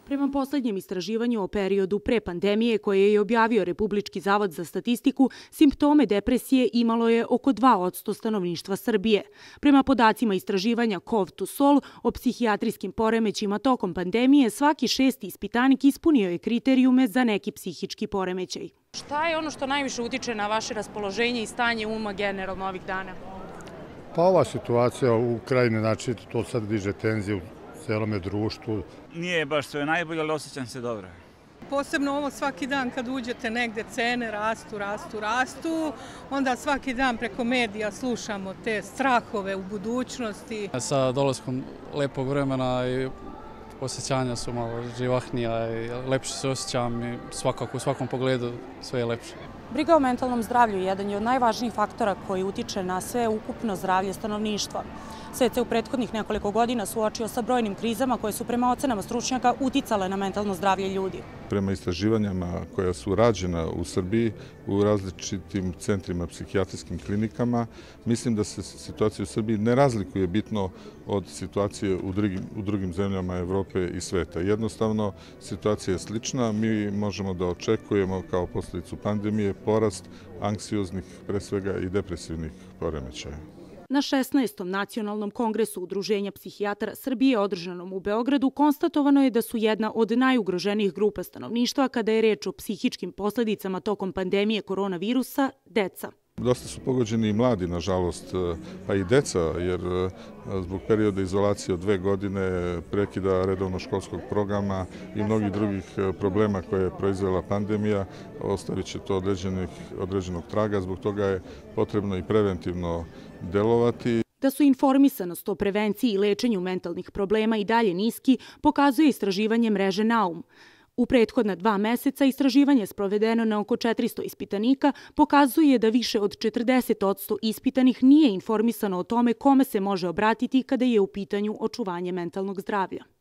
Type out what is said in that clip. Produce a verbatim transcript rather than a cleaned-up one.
Prema poslednjem istraživanju o periodu pre pandemije koje je objavio Republički zavod za statistiku, simptome depresije imalo je oko dva posto stanovništva Srbije. Prema podacima istraživanja Cov to Sol o psihijatrijskim poremećima tokom pandemije, svaki šesti ispitanik ispunio je kriterijume za neki psihički poremećaj. Šta je ono što najviše utiče na vaše raspoloženje i stanje uma generalno ovih dana? Pa ova situacija u Ukrajini, znači to sad diže tenziju u celome društvu. Nije baš sve najbolje, ali osjećam se dobro. Posebno ovo svaki dan kad uđete negde, cene rastu, rastu, rastu, onda svaki dan preko medija slušamo te strahove u budućnosti. Sa dolaskom lepog vremena i osjećanja su malo živahnija i lepše se osjećam i svakako u svakom pogledu sve je lepše. Briga o mentalnom zdravlju jedan je od najvažnijih faktora koji utiče na sve ukupno zdravlje stanovništva. Svet se u prethodnih nekoliko godina suočio sa brojnim krizama koje su prema ocenama stručnjaka uticale na mentalno zdravlje ljudi. Prema istraživanjima koja su rađena u Srbiji u različitim centrima, psihijatrijskim klinikama, mislim da se situacija u Srbiji ne razlikuje bitno od situacije u drugim, u drugim zemljama Evrope i sveta. Jednostavno, situacija je slična. Mi možemo da očekujemo kao posljedicu pandemije porast anksioznih, pre svega i depresivnih poremećaja. Na šesnaestom nacionalnom kongresu Udruženja psihijatara Srbije održanom u Beogradu konstatovano je da su jedna od najugroženijih grupa stanovništva kada je reč o psihičkim posledicama tokom pandemije koronavirusa deca. Dosta su pogođeni i mladi, nažalost, pa i deca, jer zbog perioda izolacije od dve godine, prekida redovno školskog programa i mnogih drugih problema koje je proizvela pandemija, ostavit će to određenog traga. Zbog toga je potrebno i preventivno delovati. Da su informisanost o prevenciji i lečenju mentalnih problema i dalje niski, pokazuje istraživanje mreže Naum. U prethodna dva meseca istraživanje sprovedeno na oko četiristo ispitanika pokazuje da više od četrdeset posto ispitanih nije informisano o tome kome se može obratiti kada je u pitanju očuvanje mentalnog zdravlja.